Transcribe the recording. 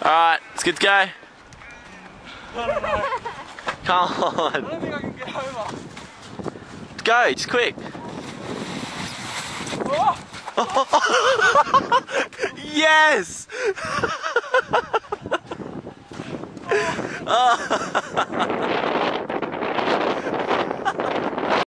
Alright, let's get to go. No. Come on. I don't think I can get over. Let's go, just quick. Oh. Yes!